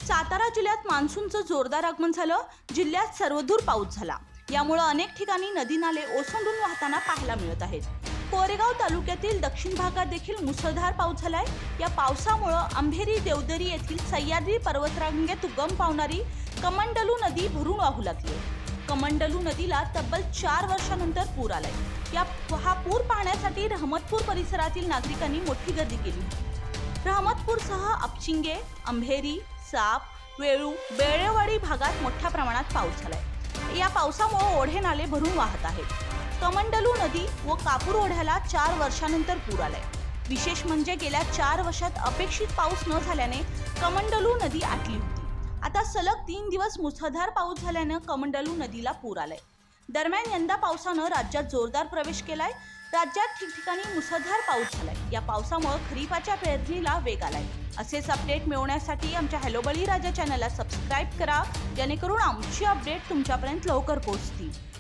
सातारा जिल्ह्यात मान्सूनचं जोरदार आगमन झालं. जिल्ह्यात सर्वदूर पाऊस झाला. यामुळे अनेक ठिकाणी नदी नाले ओसंडून वाहताना पाहायला मिळत आहेत. कोरेगाव तालुक्यातील दक्षिण भागात देखील मुसळधार पाऊस झालाय. या पावसामुळे अंभेरी देवदरी येथील सह्याद्री पर्वतरांगेत उगम पावणारी कमंडलू नदी भरून वाहू लागली. कमंडलू नदीला तब्बल 4 वर्षांनंतर पूर आलाय. हा पूर पाहण्यासाठी रहमतपूर परिसरातील नागरिकांनी मोठी गर्दी केली. रहमतपूरसह अपचिंगे, अंभेरी, साप, वेळू, बेळेवाडी भागात मोठ्या प्रमाणात पाऊस झालाय. या पावसामुळे ओढे नाले भरून वाहत आहेत. कमंडलू नदी व कापूर ओढ्याला 4 वर्षांनंतर पूर आलाय. विशेष म्हणजे गेल्या 4 वर्षात अपेक्षित पाऊस न झाल्याने कमंडलू नदी आटली होती. आता सलग 3 दिवस मुसळधार पाऊस झाल्याने कमंडलू नदीला पूर आलाय. दरम्यान यंदा पावसानं राज्यात जोरदार प्रवेश केलाय. राज्यात ठिकठिकाणी मुसळधार पाऊस झालाय. या पावसामुळे खरीपाच्या पेरणीला वेग आलाय. असेच अपडेट मिळवण्यासाठी आमच्या हॅलो बळीराजा चॅनलला सबस्क्राईब करा, जेणेकरून आमची अपडेट तुमच्यापर्यंत लवकर पोहोचतील.